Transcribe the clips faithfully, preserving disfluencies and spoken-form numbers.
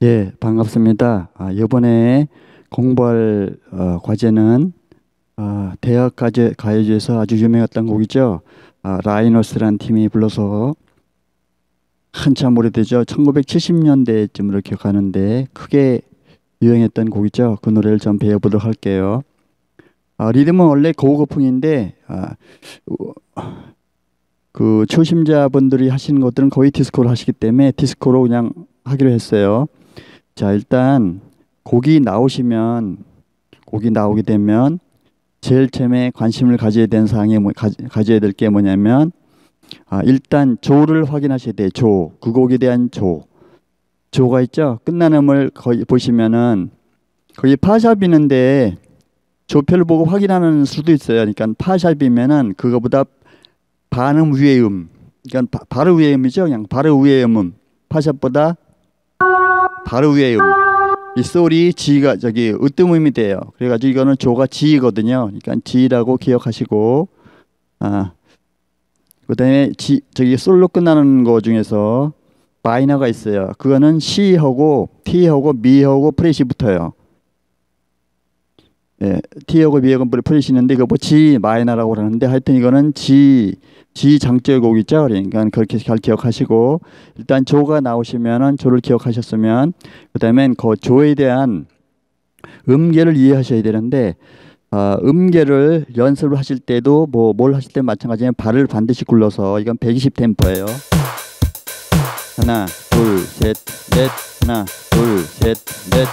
예, 반갑습니다. 아, 이번에 공부할 어, 과제는 아, 대학 가제, 가요제에서 아주 유명했던 곡이죠. 아, 라이너스라는 팀이 불러서 한참 오래되죠. 천구백칠십 년대쯤으로 기억하는데 크게 유행했던 곡이죠. 그 노래를 좀 배워보도록 할게요. 아, 리듬은 원래 고고풍인데 아, 그 초심자분들이 하시는 것들은 거의 디스코를 하시기 때문에 디스코로 그냥 하기로 했어요. 자, 일단 곡이 나오시면 곡이 나오게 되면 제일 처음에 관심을 가져야 되는 사항이 뭐, 가, 가져야 될 게 뭐냐면 아, 일단 조를 확인하셔야 돼요. 조, 그 곡에 대한 조 조가 있죠. 끝나는 음을 거의 보시면은 거기 파샵이 있는데 조표를 보고 확인하는 수도 있어요. 그러니까 파샵이면은 그거보다 반음 위의 음, 그러니까 바, 바로 위의 음이죠. 그냥 바로 위의 음, 파샵보다 바로 위의 음. 이 솔이 지가 저기 으뜸음이 돼요. 그래가지고 이거는 조가 지거든요. 그러니까 지라고 기억하시고, 아, 그다음에 지 저기 솔로 끝나는 거 중에서 마이너가 있어요. 그거는 C하고 T하고 미하고 프렛이 붙어요. 예, T하고 미하고 프렛이 있는데 이거 뭐 G 마이너라고 그러는데 하여튼 이거는 G G 장조의 곡이죠. 그러니까 그렇게 잘 기억하시고 일단 조가 나오시면은 조를 기억하셨으면 그다음엔 그 조에 대한 음계를 이해하셔야 되는데 어, 음계를 연습을 하실 때도 뭐 뭘 하실 때 마찬가지로 발을 반드시 굴러서 이건 백이십 템포예요. 하나, 둘, 셋, 넷, 하나, 둘, 셋, 넷.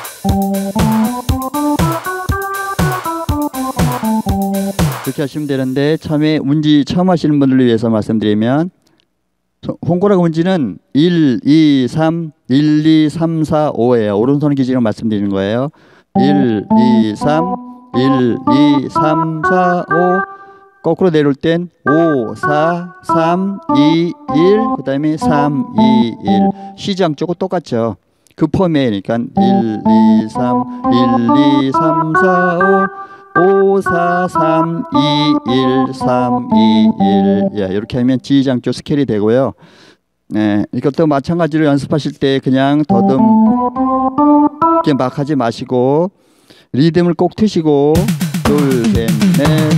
그렇게 하시면 되는데 처음에 운지 처음 하시는 분들을 위해서 말씀드리면 홍고락 운지는 일, 이, 삼, 일, 이, 삼, 사, 오예요. 오른손 기준으로 말씀드리는 거예요. 일, 이, 삼, 일, 이, 삼, 사, 오. 거꾸로 내려올 땐 오, 사, 삼, 이, 일. 그 다음에 삼, 이, 일. 시장 쪽은 똑같죠. 그 폼에 그러니까 일, 이, 삼, 일, 이, 삼, 사, 오. 오, 사, 삼, 이, 일, 삼, 이, 일. 예, 이렇게 하면 지장조 스케일이 되고요. 네, 이것도 마찬가지로 연습하실 때 그냥 더듬 이렇게 막 하지 마시고 리듬을 꼭 트시고 둘, 셋, 넷.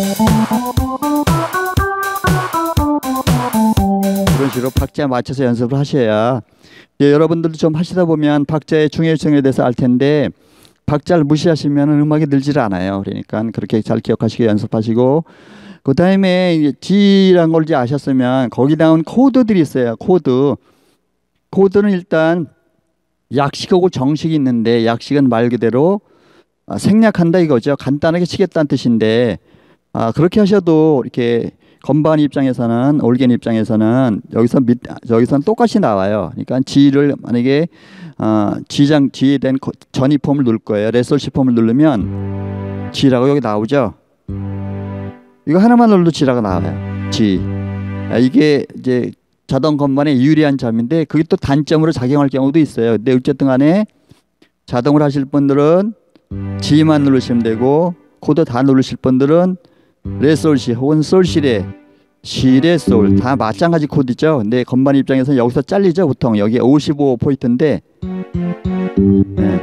이런 식으로 박자에 맞춰서 연습을 하셔야 예, 여러분들도 좀 하시다 보면 박자의 중요성에 대해서 알 텐데 박자를 무시하시면 음악이 늘질 않아요. 그러니까 그렇게 잘 기억하시고 연습하시고 그 다음에 G란 걸 이제 아셨으면 거기 나온 코드들이 있어요. 코드. 코드는 일단 약식하고 정식이 있는데 약식은 말 그대로 생략한다 이거죠. 간단하게 치겠다는 뜻인데 아, 그렇게 하셔도 이렇게 건반 입장에서는 올겐 입장에서는 여기서 밑 여기서는 똑같이 나와요. 그러니까 G를 만약에 어, G장 G에 대한 전이폼을 누를 거예요. 레솔시폼을 누르면 G라고 여기 나오죠. 이거 하나만 눌러도 G라고 나와요. G. 아, 이게 이제 자동 건반의 유리한 점인데 그게 또 단점으로 작용할 경우도 있어요. 근데 어쨌든 간에 자동으로 하실 분들은 G만 누르시면 되고 코드 다 누르실 분들은 레솔시 혹은 솔시레 시레 솔 다 마찬가지 코드죠. 근데 건반 입장에서는 여기서 잘리죠. 보통 여기 오십오 포인트인데 네.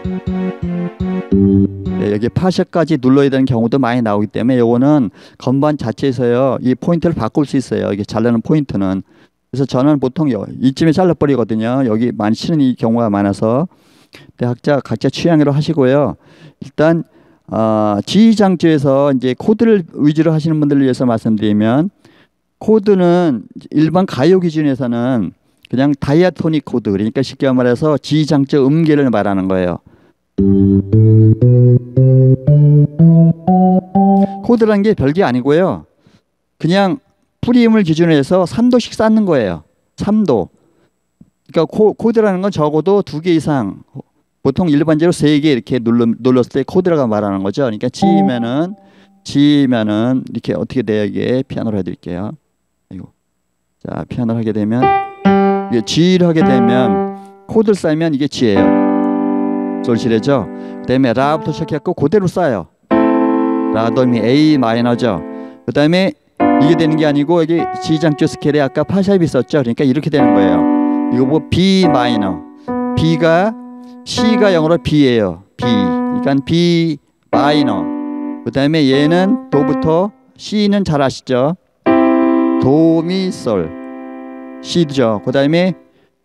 네, 여기 파셔까지 눌러야 되는 경우도 많이 나오기 때문에 요거는 건반 자체에서요 이 포인트를 바꿀 수 있어요. 이게 잘라는 포인트는. 그래서 저는 보통 이쯤에 잘라버리거든요. 여기 많이 치는 이 경우가 많아서 각자 각자 취향으로 하시고요. 일단 어, G장조에서 이제 코드를 위주로 하시는 분들을 위해서 말씀드리면 코드는 일반 가요 기준에서는 그냥 다이아토닉 코드 그러니까 쉽게 말해서 G장조 음계를 말하는 거예요. 코드라는 게 별게 아니고요. 그냥 프리음을 기준으로 해서 삼 도씩 쌓는 거예요. 삼 도. 그러니까 코, 코드라는 건 적어도 두 개 이상 보통 일반적으로 세 개 이렇게 눌러, 눌렀을 때 코드라고 말하는 거죠. 그러니까 G면은 G면은 이렇게 어떻게 돼요? 이게 피아노로 해드릴게요. 아이고. 자, 피아노를 하게 되면 이게 G를 하게 되면 코드를 쌓으면 이게 G예요. 솔시레죠. 그다음에 라부터 시작했고 그대로 쌓아요. 라도미 A 마이너죠. 그다음에 이게 되는 게 아니고 여기 G장조 스케일에 아까 파샵이 있었죠. 그러니까 이렇게 되는 거예요. 이거 뭐 B 마이너. B가 C가 영어로 B예요. B. 그러니까 B 마이너. 그다음에 얘는 도부터 C는 잘 아시죠? 도미솔. C죠. 그다음에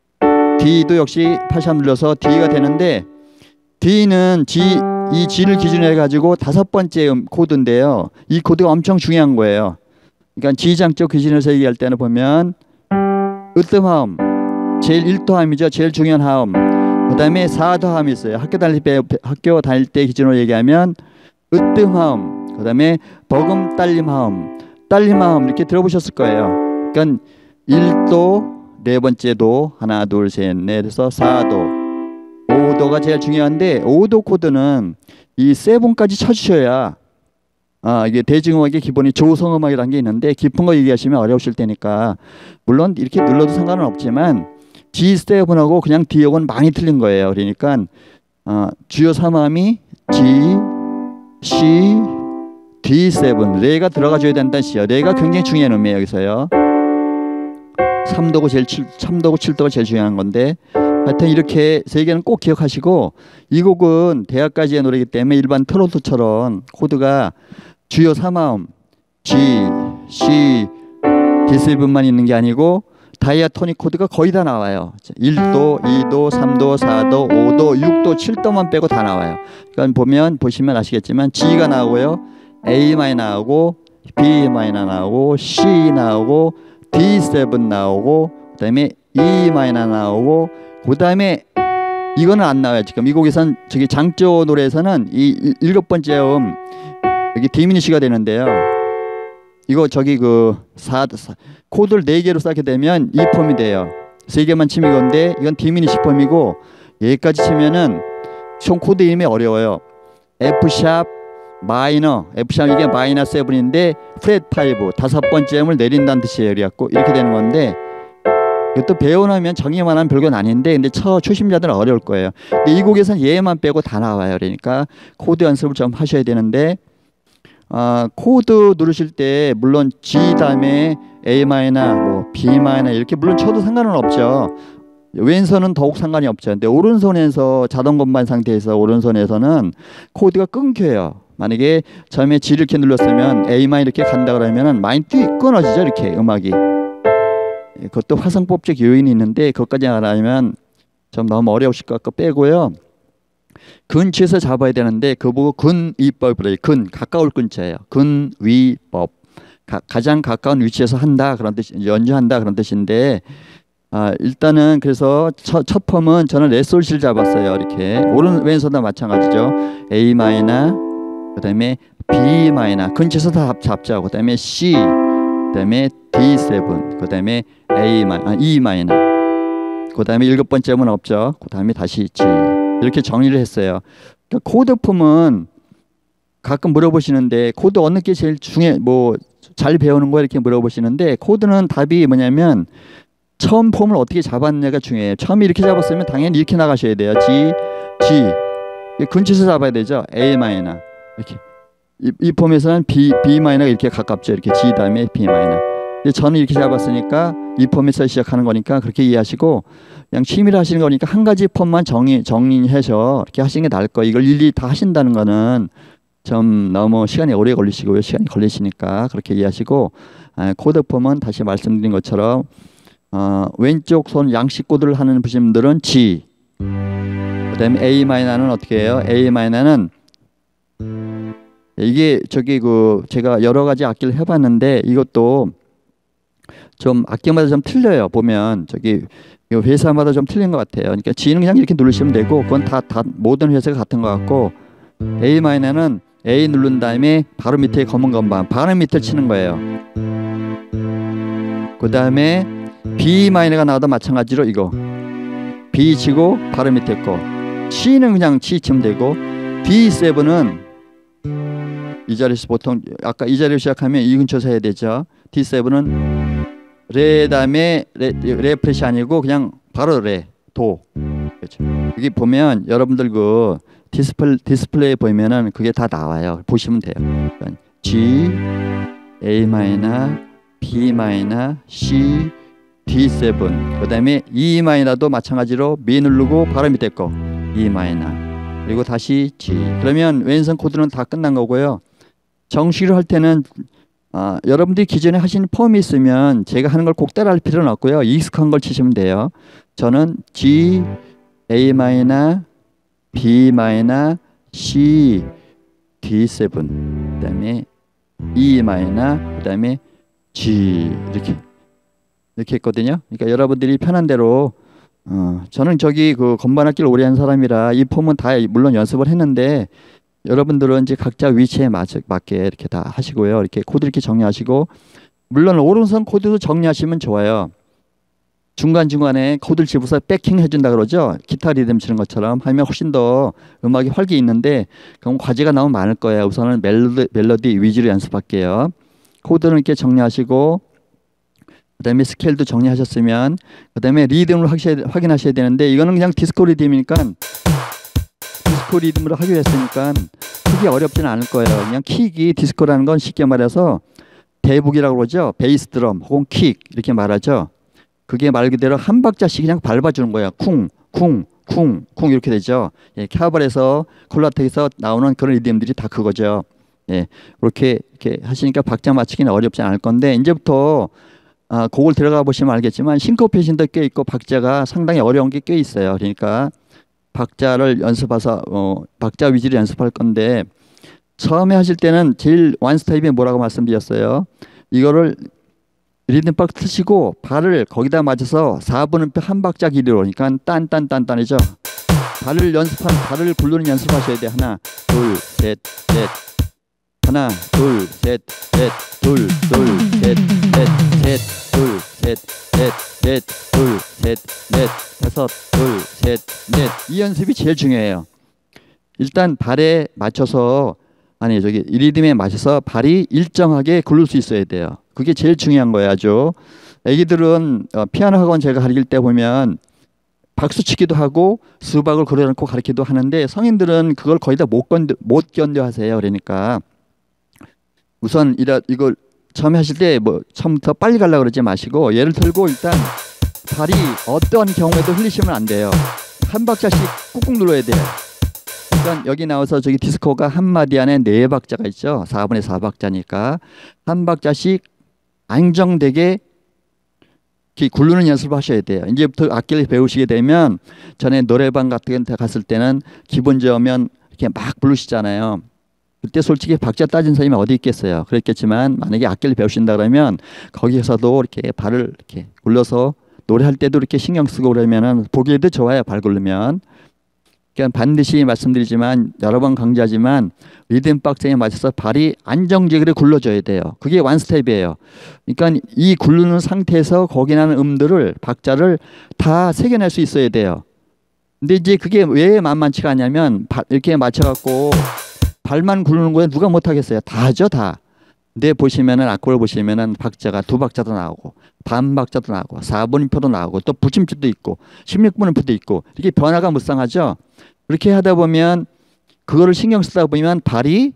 D도 역시 파샵 눌러서 D가 되는데 D는 G 이 G를 기준으로 해가지고 다섯 번째 음, 코드인데요. 이 코드가 엄청 중요한 거예요. 그러니까 G장적 기준에서 얘기할 때는 보면 으뜸하음, 제일 일도함이죠. 제일 중요한 하음. 그 다음에 사도함이 있어요. 학교 다닐 때, 학교 다닐 때 기준으로 얘기하면 으뜸하음, 그 다음에 버금 딸림하음, 딸림하음 이렇게 들어보셨을 거예요. 그러니까 일도, 네 번째 도, 하나, 둘, 셋, 넷 해서 사도, 오도가 제일 중요한데 오도 코드는 이 세븐까지 쳐주셔야 아 이게 대중음악의 기본이 조성음악이라는 게 있는데 깊은 거 얘기하시면 어려우실 테니까 물론 이렇게 눌러도 상관은 없지만 지 세븐하고 그냥 D하고는 많이 틀린 거예요. 그러니까 어, 주요 삼음이 G, C, 디 세븐 레가 들어가줘야 된다는 뜻이에요. 레가 굉장히 중요한 음이에요. 여기서요. 삼도고 제일 칠, 삼도고 칠도가 제일 중요한 건데 하여튼 이렇게 세 개는 꼭 기억하시고 이 곡은 대학까지의 노래이기 때문에 일반 트로트처럼 코드가 주요 삼음 G, C, 디 세븐만 있는 게 아니고 다이아토닉 코드가 거의 다 나와요. 일도, 이도, 삼도, 사도, 오도, 육도, 칠도만 빼고 다 나와요. 그러니까 보면 보시면 아시겠지만 G가 나오고요. A 마이너 나오고 B 마이너 나오고 C 나오고 디 세븐 나오고 그다음에 E 마이너 나오고 그다음에 이거는 안 나와요. 지금 이 곡에선 저기 장조 노래에서는 이 일곱 번째 음 여기 디미니시가 되는데요. 이거 저기 그 사, 코드를 네 개로 쌓게 되면 이 폼이 돼요. 세 개만 치면 이건데 이건 디미니시 폼이고 여기까지 치면은 총 코드 이름이 어려워요. F 샵 마이너, F 샵 이게 마이너 세븐인데 프렛 파이브 다섯 번째 음을 내린다는 뜻이에요. 그래갖고 이렇게 되는 건데 이것도 배워놓으면 정의만 하면 별건 아닌데 근데 초, 초심자들은 어려울 거예요. 근데 이 곡에서는 얘만 빼고 다 나와요. 그러니까 코드 연습을 좀 하셔야 되는데 아, 코드 누르실 때 물론 G 다음에 A 마이너, 뭐 B 마이너 이렇게 물론 쳐도 상관은 없죠. 왼손은 더욱 상관이 없죠. 근데 오른손에서 자동 건반 상태에서 오른손에서는 코드가 끊겨요. 만약에 처음에 G를 이렇게 눌렀으면 A 마이너 이렇게 간다 그러면은 많이 뛰 끊어지죠. 이렇게 음악이. 그것도 화성법적 요인이 있는데 그것까지 알아야면 좀 너무 어려우실 것 같고 빼고요. 근처에서 잡아야 되는데 그 보고 근위법이래요. 근 가까울 근처예요. 근위법 가, 가장 가까운 위치에서 한다 그런 뜻, 연주한다 그런 뜻인데 아, 일단은 그래서 첫, 첫 펌은 저는 레솔시를 잡았어요. 이렇게 오른 왼손도 마찬가지죠. A 마이너 그다음에 B 마이너 근처에서 다 잡자고 그다음에 C 그다음에 디 세븐 그다음에 A 마이너 아, E 마이너 그다음에 일곱 번째는 없죠. 그다음에 다시 G 이렇게 정리를 했어요. 그러니까 코드 폼은 가끔 물어보시는데 코드 어느 게 제일 중요해 뭐 잘 배우는 거야 이렇게 물어보시는데 코드는 답이 뭐냐면 처음 폼을 어떻게 잡았냐가 중요해요. 처음에 이렇게 잡았으면 당연히 이렇게 나가셔야 돼요. G, G 근처에서 잡아야 되죠. A 마이너 이렇게 이, 이 폼에서는 B, B 마이너가 이렇게 가깝죠. 이렇게 G 다음에 B 마이너. 근데 저는 이렇게 잡았으니까 이 폼에서 시작하는 거니까 그렇게 이해하시고 그냥 취미로 하시는 거니까 한 가지 폼만 정리 정리해서 이렇게 하시는 게 나을 거예요. 이걸 일일이 다 하신다는 거는 좀 너무 시간이 오래 걸리시고요. 시간이 걸리시니까 그렇게 이해하시고 아, 코드 폼은 다시 말씀드린 것처럼 어, 왼쪽 손 양식 코드를 하는 분들은 G 그다음에 A 마이너는 어떻게 해요? A 마이너는 이게 저기 그 제가 여러 가지 악기를 해봤는데 이것도 좀 악기마다 좀 틀려요. 보면 저기 회사마다 좀 틀린 것 같아요. 그러니까 G는 그냥 이렇게 누르시면 되고 그건 다, 다 모든 회사가 같은 것 같고 A 마이너는 A 누른 다음에 바로 밑에 검은 건반 바로 밑을 치는 거예요. 그 다음에 B 마이너가 나와도 마찬가지로 이거 B 치고 바로 밑에 거 C는 그냥 C 치면 되고 디 세븐은 이 자리에서 보통 아까 이 자리로 시작하면 이 근처에서 해야 되죠. 디 세븐은 레 다음에 레, 레 프레시 아니고 그냥 바로 레, 도 그렇죠. 여기 보면 여러분들 그 디스플, 디스플레이 보면은 그게 다 나와요. 보시면 돼요. 그러니까 G, A 마이너, B 마이너, C, 디 세븐, 그 다음에 E 마이너도 마찬가지로 미 누르고 바로 밑에 거 E 마이너, 그리고 다시 G. 그러면 왼손 코드는 다 끝난 거고요. 정식으로 할 때는 아, 여러분들이 기존에 하신 폼이 있으면 제가 하는 걸 꼭 따라할 필요는 없고요. 익숙한 걸 치시면 돼요. 저는 G, A 마이너, B 마이너, C, 디 세븐, 그 다음에 E 마이너, 그 다음에 G 이렇게 이렇게 했거든요. 그러니까 여러분들이 편한 대로 어, 저는 저기 그 건반 악기를 오래 한 사람이라 이 폼은 다 물론 연습을 했는데 여러분들은 이제 각자 위치에 맞, 맞게 이렇게 다 하시고요. 이렇게 코드 이렇게 정리하시고, 물론 오른손 코드도 정리하시면 좋아요. 중간중간에 코드를 집어서 백킹 해준다 그러죠. 기타 리듬 치는 것처럼 하면 훨씬 더 음악이 활기 있는데 그럼 과제가 너무 많을 거예요. 우선은 멜로디, 멜로디 위주로 연습할게요. 코드는 이렇게 정리하시고, 그 다음에 스케일도 정리하셨으면, 그 다음에 리듬을 하셔야, 확인하셔야 되는데, 이거는 그냥 디스코 리듬이니까 디스코 리듬으로 하기로 했으니까 크게 어렵지는 않을 거예요. 그냥 킥이, 디스코라는 건 쉽게 말해서 대북이라고 그러죠. 베이스 드럼 혹은 킥 이렇게 말하죠. 그게 말 그대로 한 박자씩 그냥 밟아주는 거예요. 쿵, 쿵, 쿵, 쿵 이렇게 되죠. 예, 캐벌에서 콜라텍에서 나오는 그런 리듬들이 다 그거죠. 예, 그렇게 이렇게 하시니까 박자 맞추기는 어렵지 않을 건데, 이제부터 아, 곡을 들어가 보시면 알겠지만 싱코페이션도 꽤 있고 박자가 상당히 어려운 게 꽤 있어요. 그러니까 박자를 연습해서 어, 박자 위주로 연습할 건데, 처음에 하실 때는 제일 완 스텝이 뭐라고 말씀드렸어요. 이거를 리듬박 트시고 발을 거기다 맞춰서 사 분음표 한 박자 길이로, 그러니까 딴딴딴딴이죠. 발을 연습한 발을 굴르는 연습하셔야 돼. 하나, 둘, 셋, 넷. 하나, 둘, 셋, 넷, 둘, 둘, 셋, 넷, 셋, 둘, 셋, 넷, 넷, 둘, 셋, 넷, 다섯, 둘, 셋, 넷. 이 연습이 제일 중요해요. 일단 발에 맞춰서, 아니 저기 리듬에 맞춰서 발이 일정하게 굴릴 수 있어야 돼요. 그게 제일 중요한 거예요. 아주 애기들은 어, 피아노 학원 제가 가르칠 때 보면 박수치기도 하고 수박을 걸어놓고 가르치기도 하는데, 성인들은 그걸 거의 다 못 견뎌 못 견뎌 하세요. 그러니까 우선 이라 이걸 처음에 하실 때 뭐 처음부터 빨리 가려고 그러지 마시고, 예를 들고 일단 발이 어떤 경우에도 흘리시면 안 돼요. 한 박자씩 꾹꾹 눌러야 돼요. 그러니까 여기 나와서 저기 디스코가 한 마디 안에 네 박자가 있죠. 사분의 사 박자니까 한 박자씩 안정되게 이렇게 굴르는 연습을 하셔야 돼요. 이제부터 악기를 배우시게 되면, 전에 노래방 같은 데 갔을 때는 기본 저으면 이렇게 막 부르시잖아요. 그때 솔직히 박자 따진 사람이 어디 있겠어요. 그랬겠지만 만약에 악기를 배우신다 그러면 거기에서도 이렇게 발을 이렇게 굴려서 노래할 때도 이렇게 신경 쓰고 그러면은 보기에도 좋아요. 발 굴르면. 그러니까 반드시 말씀드리지만, 여러 번 강조하지만 리듬 박자에 맞춰서 발이 안정적으로 굴러줘야 돼요. 그게 완 스텝이에요. 그러니까 이 굴르는 상태에서 거기 나는 음들을, 박자를 다 새겨낼 수 있어야 돼요. 근데 이제 그게 왜 만만치가 않냐면, 이렇게 맞춰갖고 발만 굴르는 거에 누가 못하겠어요. 다 하죠, 다. 근데 보시면은 악보를 보시면은 박자가 두 박자도 나오고 반 박자도 나오고 사 분음표도 나오고 또 붙임표도 있고 십육 분음표도 있고, 이렇게 변화가 무쌍하죠. 그렇게 하다 보면, 그거를 신경 쓰다 보면 발이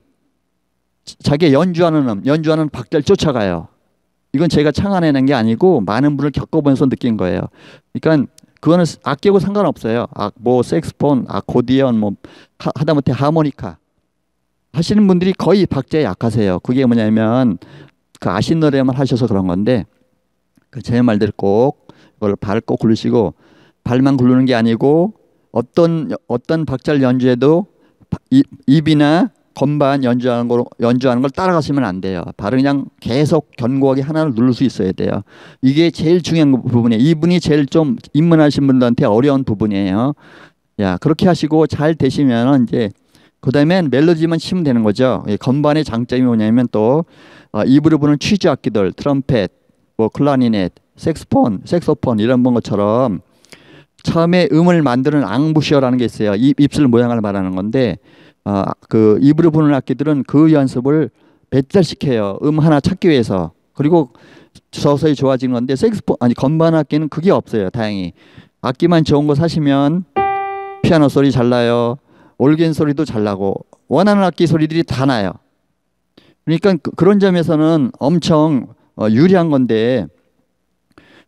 자기 연주하는 음, 연주하는 박자를 쫓아가요. 이건 제가 창안해낸 게 아니고 많은 분을 겪어보면서 느낀 거예요. 그러니까 그거는 악기하고 상관없어요. 악, 뭐 색스폰, 아코디언, 뭐 하, 하다못해 하모니카 하시는 분들이 거의 박자에 약하세요. 그게 뭐냐면 그 아신 노래만 하셔서 그런 건데, 그 제 말대로 꼭 이걸 발 꼭 굴리시고, 발만 굴리는 게 아니고 어떤 어떤 박자를 연주해도 입, 입이나 건반 연주하는 걸 연주하는 걸 따라가시면 안 돼요. 발은 그냥 계속 견고하게 하나를 누를 수 있어야 돼요. 이게 제일 중요한 부분이에요. 이분이 제일 좀 입문하신 분들한테 어려운 부분이에요. 야, 그렇게 하시고 잘 되시면 이제 그 다음엔 멜로디만 치면 되는 거죠. 건반의 장점이 뭐냐면 또 어, 입으로 부는 취즈 악기들, 트럼펫, 뭐 클라리넷, 색스폰, 색소폰 이런 것처럼 처음에 음을 만드는 앙부셔라는 게 있어요. 입, 입술 모양을 말하는 건데, 어, 그 입으로 부는 악기들은 그 연습을 배달시켜요. 음 하나 찾기 위해서. 그리고 서서히 좋아지는 건데, 색스폰 아니 건반 악기는 그게 없어요. 다행히. 악기만 좋은 거 사시면 피아노 소리 잘 나요. 올겐 소리도 잘 나고 원하는 악기 소리들이 다 나요. 그러니까 그, 그런 점에서는 엄청 어, 유리한 건데,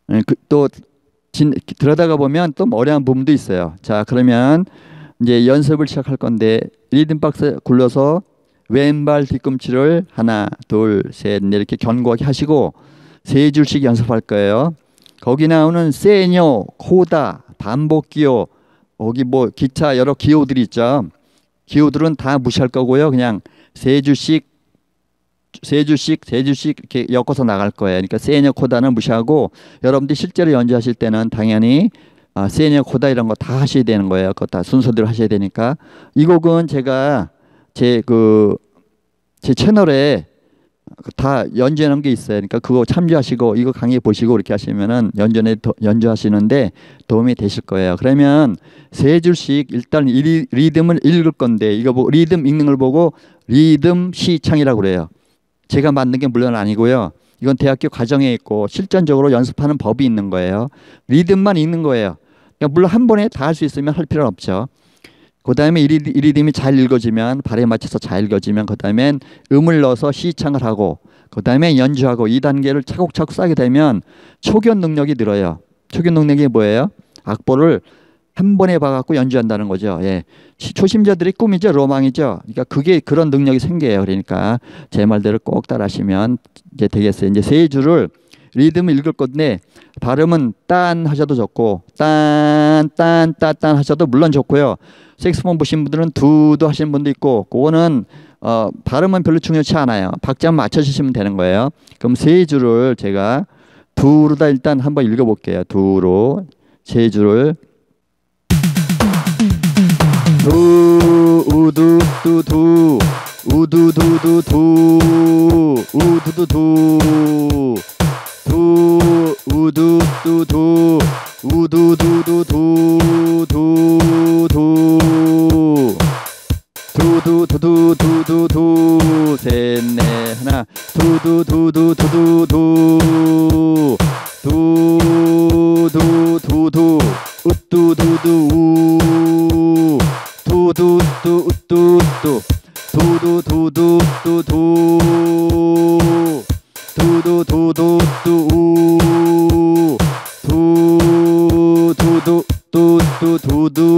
예, 그, 또 진, 들어다가 보면 또 어려운 부분도 있어요. 자, 그러면 이제 연습을 시작할 건데 리듬 박스 굴러서 왼발 뒤꿈치를 하나, 둘, 셋, 넷 이렇게 견고하게 하시고 세 줄씩 연습할 거예요. 거기 나오는 세뇨, 코다, 반복 기호, 거기 뭐 기타 여러 기호들이 있죠. 기호들은 다 무시할 거고요. 그냥 세 줄씩 세 줄씩 세 줄씩 이렇게 엮어서 나갈 거예요. 그러니까 세뇨, 코다는 무시하고 여러분들이 실제로 연주하실 때는 당연히 아, 세뇨, 코다 이런 거 다 하셔야 되는 거예요. 그거 다 순서대로 하셔야 되니까. 이 곡은 제가 제 그 제 채널에 다 연주해 놓은 게 있어요. 그러니까 그거 참조하시고 이거 강의 보시고 이렇게 하시면은 연주에 연주하시는데 도움이 되실 거예요. 그러면 세 줄씩 일단 이 리듬을 읽을 건데 이거 보고 리듬 읽는 걸 보고 리듬 시창이라고 그래요. 제가 만든 게 물론 아니고요. 이건 대학교 과정에 있고 실전적으로 연습하는 법이 있는 거예요. 리듬만 읽는 거예요. 그러니까 물론 한 번에 다 할 수 있으면 할 필요는 없죠. 그 다음에 이 리듬이 잘 읽어지면 발에 맞춰서 잘 읽어지면 그 다음엔 음을 넣어서 시창을 하고 그 다음에 연주하고 이 단계를 차곡차곡 쌓게 되면 초견 능력이 늘어요. 초견 능력이 뭐예요? 악보를 한 번에 봐갖고 연주한다는 거죠. 예. 초심자들의 꿈이죠. 로망이죠. 그러니까 그게 그런 능력이 생겨요. 그러니까 제 말대로 꼭 따라하시면 이제 되겠어요. 이제 세 줄을 리듬을 읽을 건데 발음은 딴 하셔도 좋고 딴, 딴, 딴, 딴 하셔도 물론 좋고요. 색소폰 보신 분들은 두도 하시는 분도 있고 그거는 어, 발음은 별로 중요치 않아요. 박자만 맞춰주시면 되는 거예요. 그럼 세 줄을 제가 두로 다 일단 한번 읽어볼게요. 두로 세 줄을 두 우두 두두 우두두두두 우두두두 두 우두두두 우두두두두 두두 두두두두두두 셋넷 하나 두두두두두두 두두두두 우뚜두두 우 두두두 우뚜뚜 두두두두두두 두두두두두 우 두두두두두두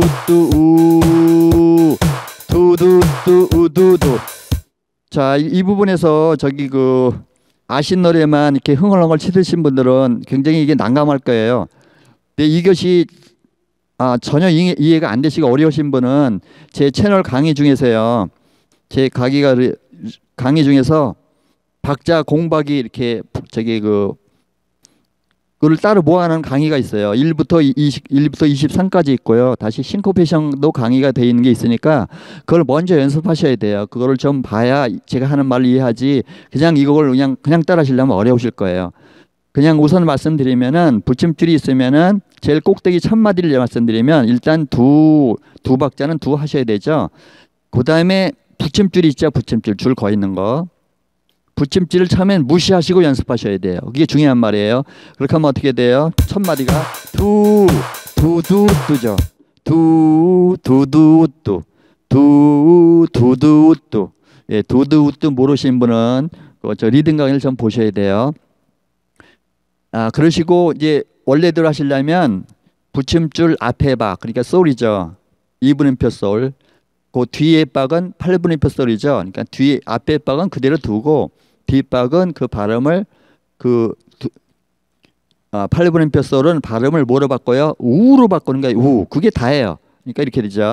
우 두두두 우두두. 자, 이, 이 부분에서 저기 그 아신 노래만 이렇게 흥얼흥얼 치드신 분들은 굉장히 이게 난감할 거예요. 근데 이것이 아, 전혀 이해, 이해가 안 되시고 어려우신 분은 제 채널 강의 중에서요. 제 강의가 강의 중에서 박자 공박이 이렇게 저기 그 그걸 따로 모아놓은 강의가 있어요. 일부터 이십, 일부터 이십삼까지 있고요. 다시 싱코페이션도 강의가 되어 있는 게 있으니까 그걸 먼저 연습하셔야 돼요. 그거를 좀 봐야 제가 하는 말을 이해하지 그냥 이걸 그냥 그냥 따라 하시려면 어려우실 거예요. 그냥 우선 말씀드리면은 붙임줄이 있으면은 제일 꼭대기 첫 마디를 말씀드리면 일단 두, 두 박자는 두 하셔야 되죠. 그 다음에 붙임줄이 있죠. 붙임줄 줄 거 있는 거. 붙임줄을 처음엔 무시하시고 연습하셔야 돼요. 그게 중요한 말이에요. 그렇게 하면 어떻게 돼요? 첫 마디가 두, 두두, 두죠. 두, 두두, 두. 두, 두두, 두. 예, 두두, 두 모르신 분은 저 리듬 강의를 좀 보셔야 돼요. 아, 그러시고 이제 원래대로 하시려면 붙임줄 앞에 박, 그러니까 솔이죠. 이 분음표 솔. 그 뒤에 박은 팔 분음표 솔이죠. 그러니까 뒤에 앞에 박은 그대로 두고 뒷박은 그 발음을 그 두, 아, 팔 분음표 솔은 발음을 뭐로 바꿔요? 우로 바꾸는 거예요. 우. 그게 다예요. 그러니까 이렇게 되죠.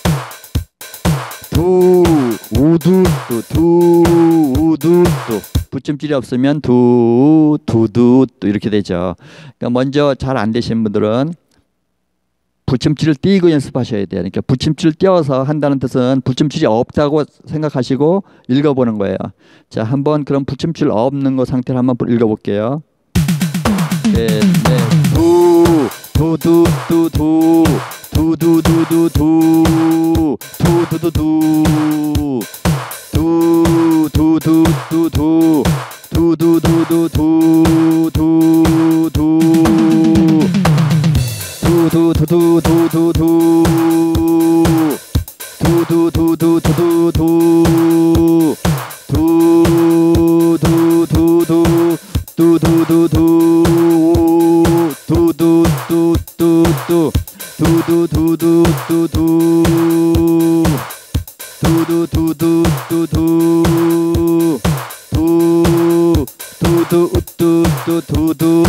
두 우두 두, 두 우두 두. 붙임줄이 없으면 두 두두 또 이렇게 되죠. 그러니까 먼저 잘 안 되신 분들은 붙임줄을 띄고 연습하셔야 돼요. 그러니까 붙임줄 띄워서 한다는 뜻은 붙임줄이 없다고 생각하시고 읽어보는 거예요. 자, 한번 그럼 붙임줄 없는 거 상태로 한번 읽어볼게요. 네, 네. 두, 두두, 두, 두, 두두두두, 두, 두두두, 두, 두, 두두두, 두, 두두두두, 두, 두, 두. 두두두두두두 두두두두두두 두두두두 두두두두 두두 두두 두두 두 두두 우뚜 두두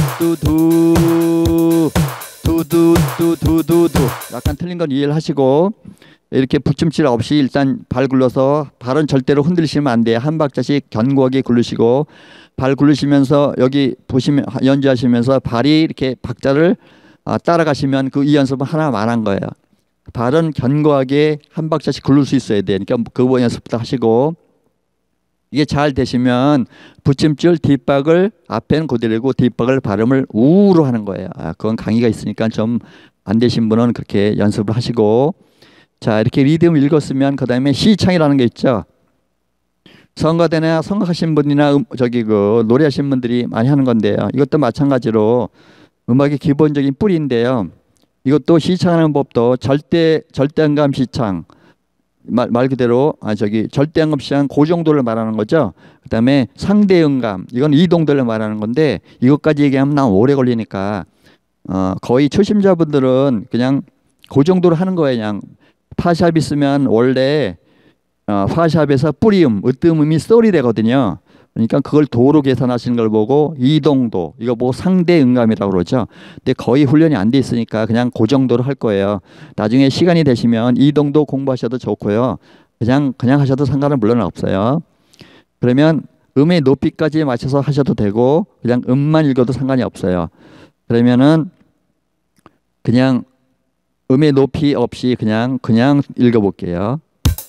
두두 두두 두두두 약간 틀린 건 이해를 하시고 이렇게 붙임질 없이 일단 발 굴러서 발은 절대로 흔들리시면 안 돼요. 한 박자씩 견고하게 굴르시고 발 굴르시면서 여기 보시면 연주하시면서 발이 이렇게 박자를 따라가시면 그 이 연습은 하나만 한 거예요. 발은 견고하게 한 박자씩 굴릴 수 있어야 돼요. 그러니까 그 연습부터 하시고 이게 잘 되시면 붙임줄 뒷박을 앞에는 그대로고 뒷박을 발음을 우로 하는 거예요. 아, 그건 강의가 있으니까 좀 안 되신 분은 그렇게 연습을 하시고 자 이렇게 리듬을 읽었으면 그 다음에 시창이라는 게 있죠. 성가대나 성악하신 분이나 음, 저기 그 노래하신 분들이 많이 하는 건데요. 이것도 마찬가지로 음악의 기본적인 뿌리인데요. 이것도 시창하는 법도 절대 절대음감 시창 말, 말 그대로 아 저기 절대음감 시창 그 정도를 말하는 거죠. 그다음에 상대음감 이건 이동들을 말하는 건데 이것까지 얘기하면 난 오래 걸리니까 어 거의 초심자분들은 그냥 그 정도로 하는 거예요. 그냥 파샵 있으면 원래 어, 파샵에서 뿌리음, 으뜸음이 썰이 되거든요. 그러니까 그걸 도로 계산하시는 걸 보고 이동도 이거 뭐 상대 음감이라고 그러죠. 근데 거의 훈련이 안 돼 있으니까 그냥 그 정도로 할 거예요. 나중에 시간이 되시면 이동도 공부하셔도 좋고요. 그냥 그냥 하셔도 상관은 물론 없어요. 그러면 음의 높이까지 맞춰서 하셔도 되고 그냥 음만 읽어도 상관이 없어요. 그러면은 그냥 음의 높이 없이 그냥 그냥 읽어볼게요.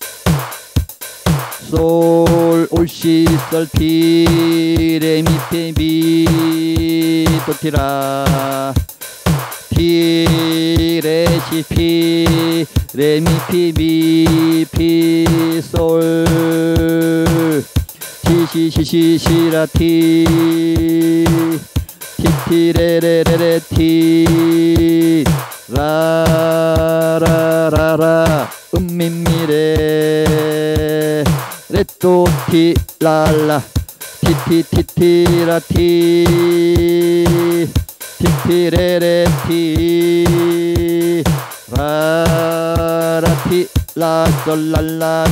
솔, 올시, 썰, 티, 레, 미, 페, 미, 도, 티, 라, 티, 레, 시, 피, 레, 미, 피, 미, 피, 솔, 시, 시, 시, 시, 시, 라, 티, 티, 티, 레, 레, 레, 레, 티, 라, 라, 라, 라, 음, 미, 미, 레, 레, 도, 티, 라, 라, 티, 티, 티, 티, 라, 티, 티, 티, 레, 레, 티, 라, 라, 티, 라, 솔, 라, 라,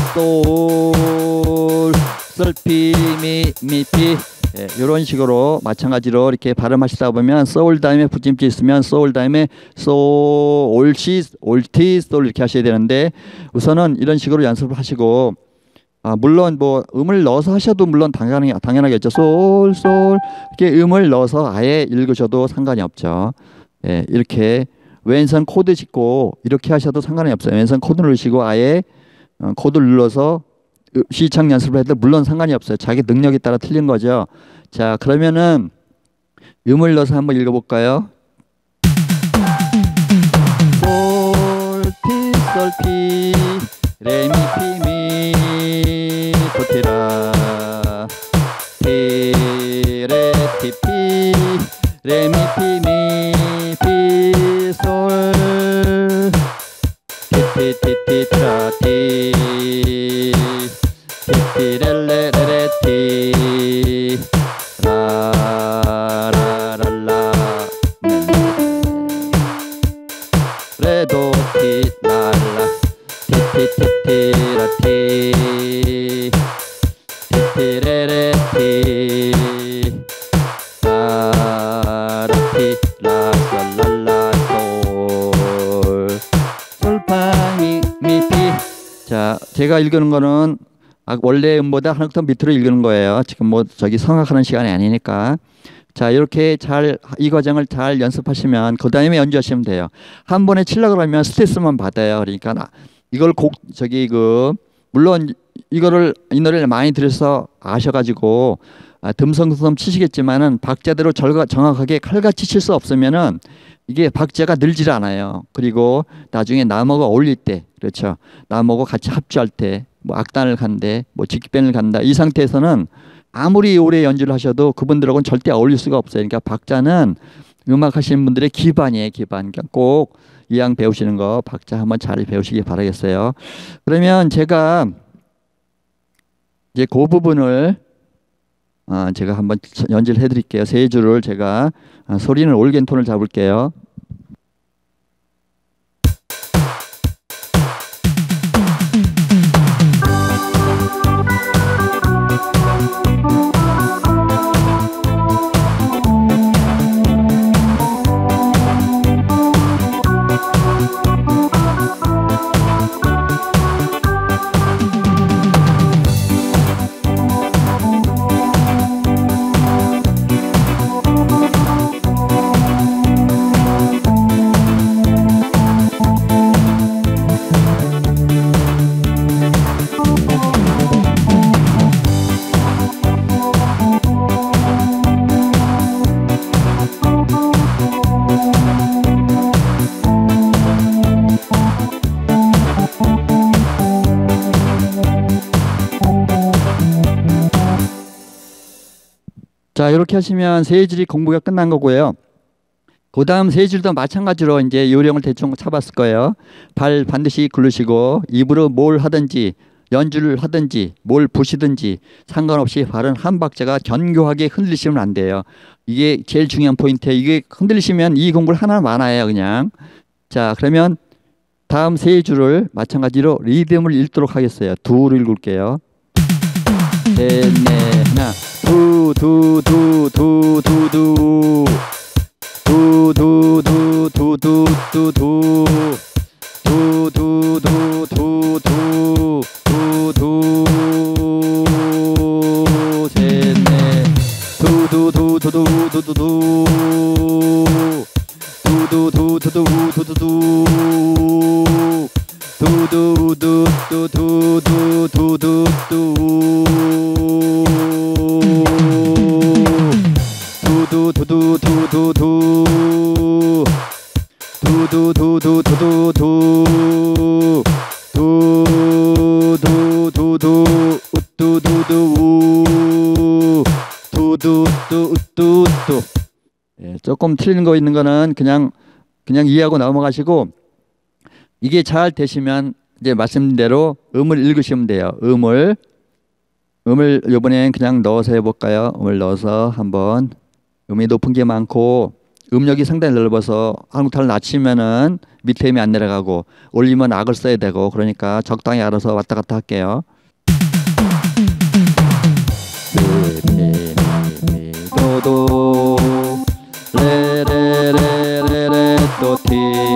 솔, 솔, 피, 미, 미, 피. 예, 이런 식으로 마찬가지로 이렇게 발음하시다 보면 소울 다음에 붙임질 있으면 소울 다음에 소, 올시, 올티, 솔 이렇게 하셔야 되는데 우선은 이런 식으로 연습을 하시고 아, 물론 뭐 음을 넣어서 하셔도 물론 당연히, 당연하겠죠. 솔, 솔 이렇게 음을 넣어서 아예 읽으셔도 상관이 없죠. 예, 이렇게 왼손 코드 짚고 이렇게 하셔도 상관이 없어요. 왼손 코드 누르시고 아예 어, 코드 눌러서 시창 연습을 해도 물론 상관이 없어요. 자기 능력에 따라 틀린 거죠. 자 그러면은 음을 넣어서 한번 읽어볼까요? 솔, 티, 솔, 피, 레, 미, 피, 미, 도, 티, 라, 티, 레, 티, 피, 레, 미, 피, 미, 피, 솔, 티, 티, 티, 티, 라, 티, 티, 레, 레, 레, 레, 티, 라, 라, 라, 라, 레, 도, 티, 라, 라, 티, 티, 티, 티, 라, 티, 티, 티, 레, 레, 티, 라, 라, 티, 라, 솔, 라, 라, 솔, 솔, 파, 미, 미, 피. 자, 제가 읽는 거는 아, 원래 음보다 한 옥탑 밑으로 읽는 거예요. 지금 뭐 저기 성악하는 시간이 아니니까. 자 이렇게 잘 이 과정을 잘 연습하시면 그 다음에 연주하시면 돼요. 한 번에 치려고 하면 스트레스만 받아요. 그러니까 나 이걸 곡 저기 그 물론 이거를 이 노래를 많이 들어서 아셔가지고 아, 듬성듬성 치시겠지만은 박자대로 절가, 정확하게 칼같이 칠 수 없으면은 이게 박자가 늘질 않아요. 그리고 나중에 나무가 어울릴 때 그렇죠. 나무하고 같이 합주할 때 뭐 악단을 간대, 뭐 직변을 간다. 이 상태에서는 아무리 오래 연주를 하셔도 그분들하고는 절대 어울릴 수가 없어요. 그러니까 박자는 음악 하시는 분들의 기반이에요, 기반. 그러니까 꼭 이왕 배우시는 거 박자 한번 잘 배우시기 바라겠어요. 그러면 제가 이제 그 부분을 아, 제가 한번 연주를 해드릴게요. 세 줄을 제가 아, 소리는 올겐 톤을 잡을게요. 자, 이렇게 하시면 세 줄이 공부가 끝난 거고요. 그 다음 세 줄도 마찬가지로 이제 요령을 대충 쳐봤을 거예요. 발 반드시 굴르시고 입으로 뭘 하든지 연주를 하든지 뭘 부시든지 상관없이 발은 한 박자가 견고하게 흔들리시면 안 돼요. 이게 제일 중요한 포인트예요. 이게 흔들리시면 이 공부를 하나 많아요, 그냥. 자, 그러면 다음 세 줄을 마찬가지로 리듬을 읽도록 하겠어요. 두를 읽을게요. 셋, 넷, 하나. 두, 두, 두, 두, 두, 두. 두, 두, 두, 두, 두, 두, 두. 두, 두, 두, 두, 두. 두, 두. 셋, 넷. 두, 두, 두, 두, 두, 두, 두, 두. 두, 두, 두, 두, 두, 두, 두, 두. 조금 틀리는 거 있는 거는 그냥 그냥 이해하고 넘어가시고, 이게 잘 되시면 이제 말씀드린 대로 음을 읽으시면 돼요. 음을 음을 이번엔 그냥 넣어서 해볼까요? 음을 넣어서 한번. 음이 높은 게 많고 음역이 상당히 넓어서 한국타를 낮추면은 밑에 음이 안 내려가고 올리면 악을 써야 되고, 그러니까 적당히 알아서 왔다 갔다 할게요. 도도 레레레레레 도티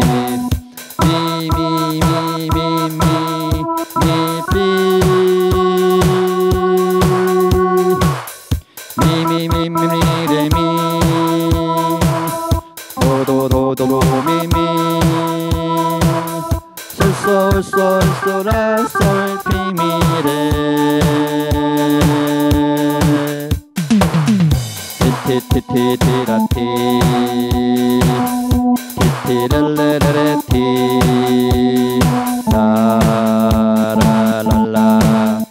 미미미미미미미미레미 도도도도미미 솔솔솔솔라 솔피미레 티티티티라티 티티랄레레레티 라라랄라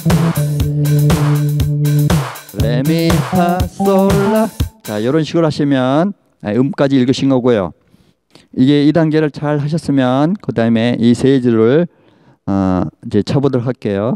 레미파솔라. 자, 이런 식으로 하시면 음까지 읽으신 거고요. 이게 이 단계를 잘 하셨으면 그 다음에 이 세 줄을 어, 이제 쳐보도록 할게요.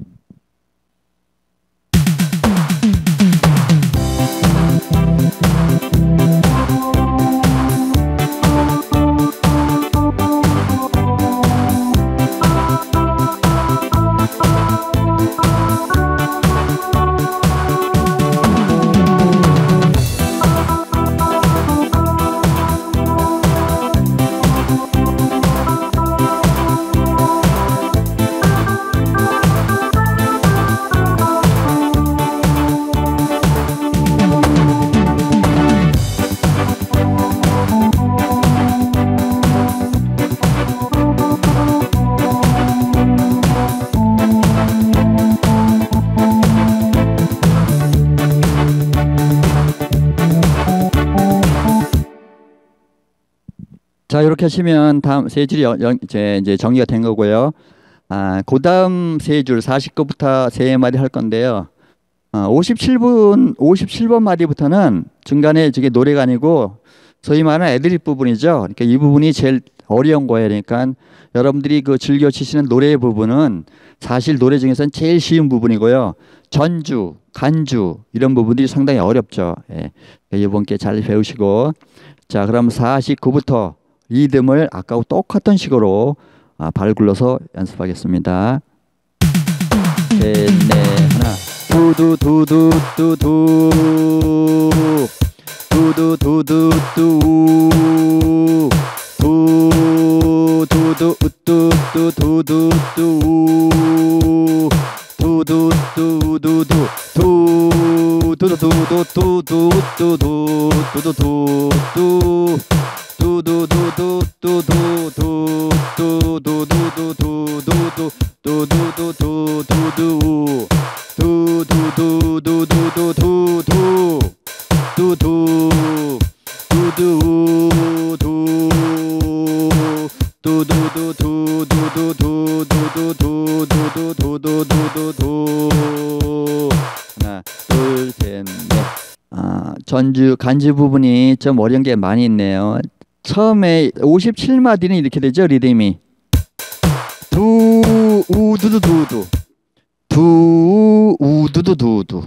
자, 이렇게 하시면 다음 세 줄이 연, 연, 이제, 이제 정리가 된 거고요. 아, 그 다음 세 줄 사십 거부터 세 마디 할 건데요. 아, 오십칠 분, 오십칠 번 마디부터는 중간에 저게 노래가 아니고 소위 말하는 애드립 부분이죠. 그러니까 이 부분이 제일 어려운 거예요. 그러니까 여러분들이 그 즐겨 치시는 노래 부분은 사실 노래 중에서는 제일 쉬운 부분이고요. 전주, 간주 이런 부분들이 상당히 어렵죠. 예. 이번 게 잘 배우시고, 자, 그럼 사십구부터 리듬을 아까와 똑같은 식으로 아, 발 굴러서 연습하겠습니다. 셋, 넷, 하나. 두두 두두 두두 두두 두두 두 두 두두 우뚜 두두 두 두두 두두두 두 두두두두 두두 두두 두두두 하나, 둘, 셋, 넷. 아, 전주 간주 부분이 좀 어려운 게 많이 있네요. 처음에 오십칠 마디는 이렇게 되죠. 리듬이 두 우두두 두두 두 우두두 두두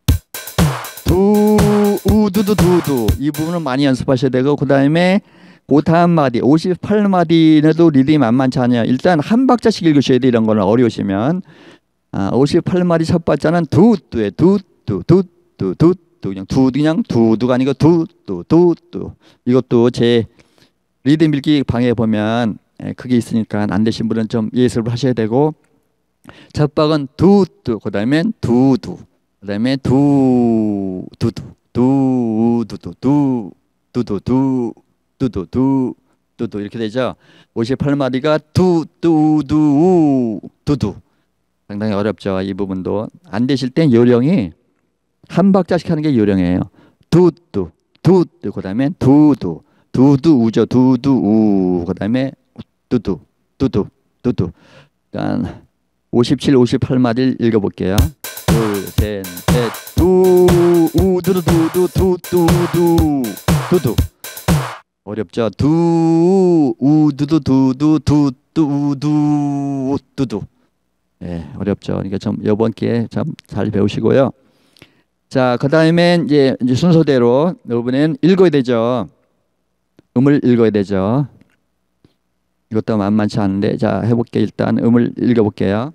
두 우두두 두두 이 부분은 많이 연습하셔야 되고, 그 다음에 그 다음 마디 오십팔 마디에도 리듬이 만만치 않아요. 일단 한 박자씩 읽으셔야 돼. 이런 거는 어려우시면. 아, 오십팔 마디 첫 박자는 두두에 두두 두두 두두 그냥 두두 그냥 두두가 아니고 두두 두두. 이것도 제 리듬 읽기 방에 보면 그게 있으니까 안 되신 분은 좀 예습을 하셔야 되고, 첫 박은 두두, 그 다음엔 두두, 그 다음에 두 두두 두두두 두 두두 두 두두 두 두두 이렇게 되죠. 오십팔 마디가 두두두 두두. 상당히 어렵죠. 이 부분도 안 되실 땐 요령이 한 박자씩 하는 게 요령이에요. 두두 두두, 그 다음에 두두 두두 우죠. 두두 우, 그 다음에 두두 두두 두두. 그러니까 오십칠, 오십팔 마디를 읽어볼게요. 둘, 셋, 넷. 두 우두두 두두 두두두 두두. 어렵죠. 두 우두두 두두 두두두 두두. 예, 어렵죠. 그러니까 좀 이번 기회에 좀 잘 배우시고요. 자, 그 다음에 이제, 이제 순서대로 이번엔 읽어야 되죠. 음을 읽어야 되죠. 이것도 만만치 않은데, 자, 해볼게요. 일단 음을 읽어볼게요.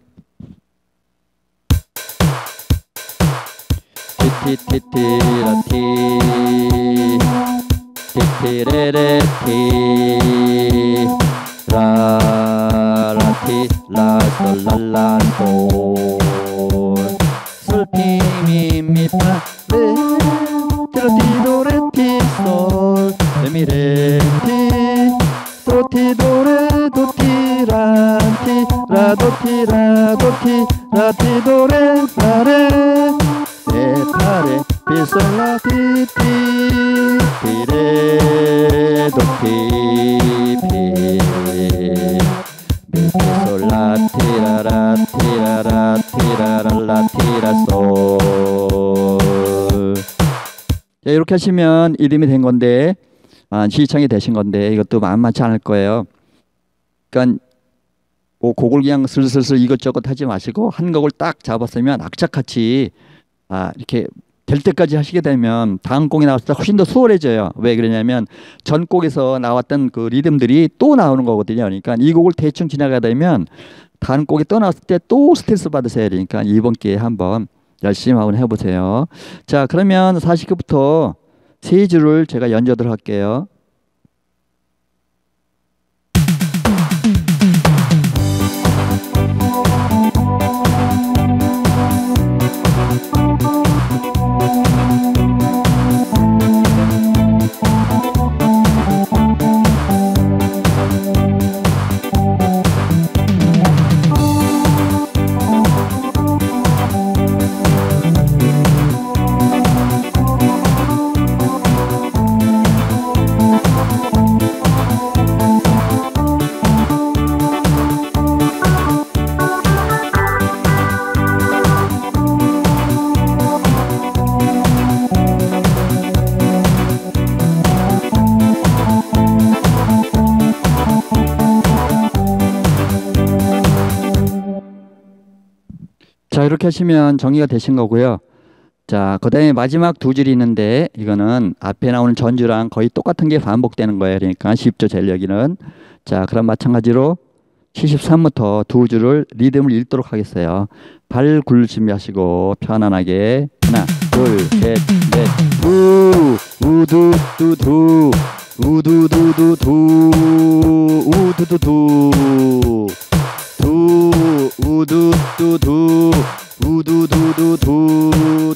티티티티라티 티티레레티 라라티 라솔랄라도 솔피미미파 레 티라티도레티솔 레미레티 도티도레 도티라티 라도티라도티 라티도레 파레 레파레 비솔라티티 티레 도티피 미솔라티라라티라라티라랄라티라솔. 이렇게 하시면 이름이 된 건데, 아, 시청이 되신 건데, 이것도 만만치 않을 거예요. 그러니까 뭐 곡을 그냥 슬슬슬 이것저것 하지 마시고 한 곡을 딱 잡았으면 악착같이 아, 이렇게 될 때까지 하시게 되면 다음 곡이 나왔을 때 훨씬 더 수월해져요. 왜 그러냐면 전 곡에서 나왔던 그 리듬들이 또 나오는 거거든요. 그러니까 이 곡을 대충 지나가다 보면 다음 곡이 또 나왔을 때 또 스트레스 받으셔야 되니까 이번 기회에 한번 열심히 한번 해보세요. 자, 그러면 사십 곡부터 세 줄을 제가 연주하도록 할게요. 자, 이렇게 하시면 정리가 되신 거고요. 자, 그 다음에 마지막 두 줄이 있는데 이거는 앞에 나오는 전주랑 거의 똑같은 게 반복되는 거예요. 그러니까 쉽죠, 제일 여기는. 자, 그럼 마찬가지로 칠십삼부터 두 줄을 리듬을 읽도록 하겠어요. 발 굴 준비하시고 편안하게 하나, 둘, 셋, 넷. 두 우두두두 우두두두두 우두두두 두 우두두두 우두두두두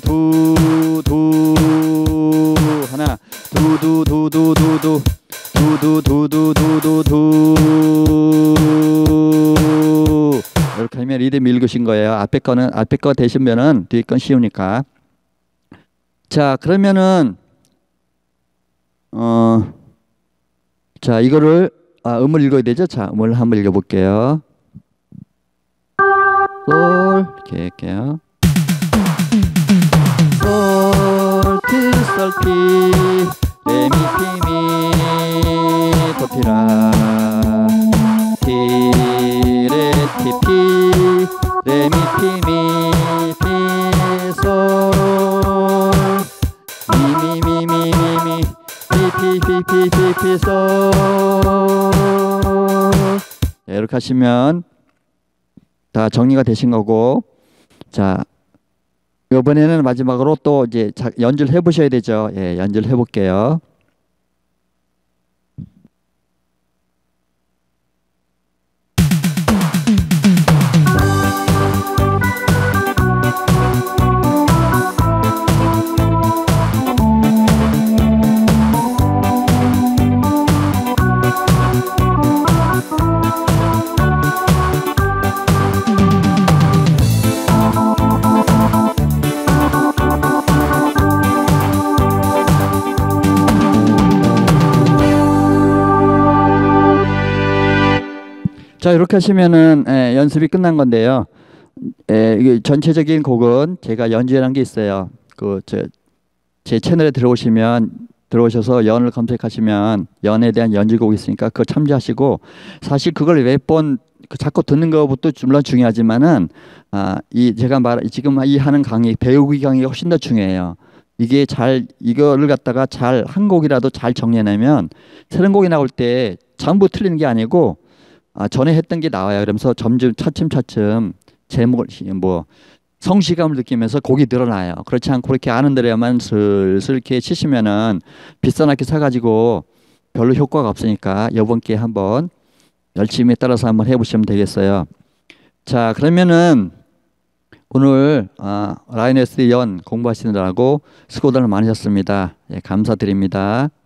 두두 하나 두두두두두두 두두두두두두 이렇게 하면 리듬 읽으신 거예요. 앞에 거는 앞에 거 되시면은 뒤에 건 쉬우니까. 자, 그러면은 어 자, 이거를 아, 음을 읽어야 되죠. 자, 음을 한번 읽어볼게요. 솔 이렇게 할게요. 솔 피솔피 레미피미 도피라 피레티피 레미피미 피솔 미미미미미미 피피피피피피솔. 이렇게 하시면 다 정리가 되신 거고, 자 이번에는 마지막으로 또 이제 연주를 해보셔야 되죠. 예, 연주를 해볼게요. 자 이렇게 하시면은 예, 연습이 끝난 건데요. 예, 이게 전체적인 곡은 제가 연주한 게 있어요. 그 저 제 채널에 들어오시면 들어오셔서 연을 검색하시면 연에 대한 연주곡이 있으니까 그거 참조하시고, 사실 그걸 몇 번 그 자꾸 듣는 것부터 물론 중요하지만은 아, 이 제가 말 지금 이 하는 강의 배우기 강의가 훨씬 더 중요해요. 이게 잘 이거를 갖다가 잘 한 곡이라도 잘 정리해내면 새로운 곡이 나올 때 전부 틀리는 게 아니고 아, 전에 했던 게 나와요. 그러면서 점점 차츰차츰 제목을 뭐 성취감을 느끼면서 곡이 늘어나요. 그렇지 않고 그렇게 아는 대로만 슬슬 이렇게 치시면은 비싼 악기 사가지고 별로 효과가 없으니까 이번 기회에 한번 열심히 따라서 한번 해보시면 되겠어요. 자 그러면은 오늘 아, 라이너스 연 공부하시느라고 수고들 많으셨습니다. 예, 감사드립니다.